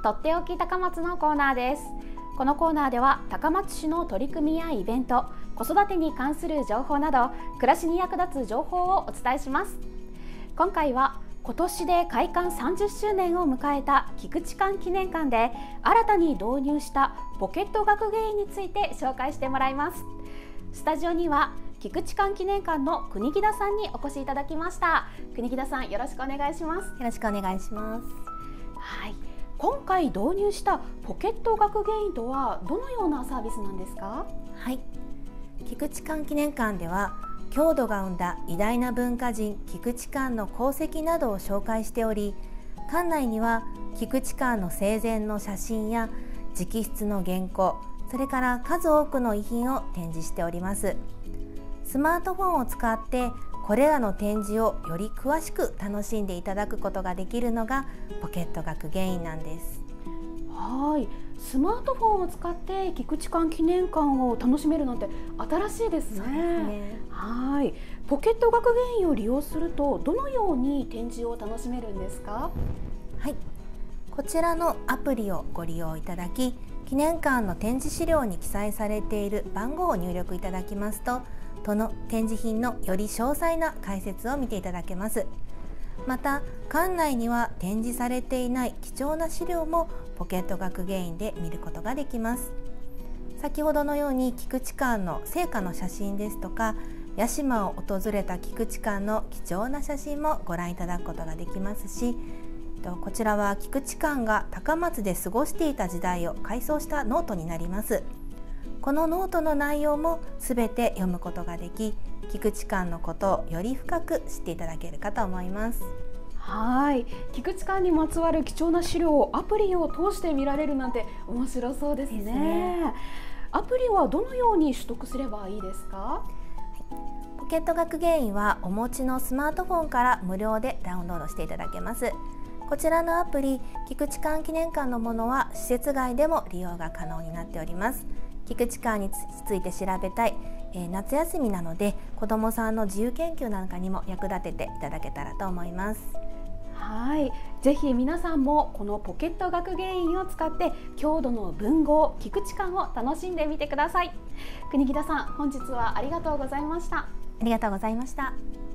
とっておき高松のコーナーです。このコーナーでは高松市の取り組みやイベント、子育てに関する情報など暮らしに役立つ情報をお伝えします。今回は今年で開館30周年を迎えた菊池館記念館で新たに導入したポケット学芸員について紹介してもらいます。スタジオには菊池館記念館の国木田さんにお越しいただきました。国木田さん、よろしくお願いします。 よろしくお願いします。 はい、今回導入したポケット学芸員とはどのようなサービスなんですか？ はい、菊池館記念館では郷土が生んだ偉大な文化人菊池館の功績などを紹介しており、館内には菊池館の生前の写真や直筆の原稿、それから数多くの遺品を展示しております。スマートフォンを使ってこれらの展示をより詳しく楽しんでいただくことができるのがポケット学芸員なんです。 はい、スマートフォンを使って菊池館記念館を楽しめるなんて新しいですね。 そうですね。 はい、ポケット学芸員を利用するとどのように展示を楽しめるんですか？ はい、こちらのアプリをご利用いただき、記念館の展示資料に記載されている番号を入力いただきますと、その展示品のより詳細な解説を見ていただけます。また館内には展示されていない貴重な資料もポケット学芸員で見ることができます。先ほどのように菊池館の生家の写真ですとか、屋島を訪れた菊池館の貴重な写真もご覧いただくことができますし、こちらは菊池館が高松で過ごしていた時代を回想したノートになります。このノートの内容もすべて読むことができ、菊池館のことをより深く知っていただけるかと思います。 はい、菊池館にまつわる貴重な資料をアプリを通して見られるなんて面白そうですね。アプリはどのように取得すればいいですか？ ポケット学芸員はお持ちのスマートフォンから無料でダウンロードしていただけます。こちらのアプリ、菊池館記念館のものは施設外でも利用が可能になっております。菊池館について調べたい、夏休みなので子どもさんの自由研究なんかにも役立てていただけたらと思います。 はい、ぜひ皆さんもこのポケット学芸員を使って郷土の文豪菊池館を楽しんでみてください。国木田さん、本日はありがとうございました。 ありがとうございました。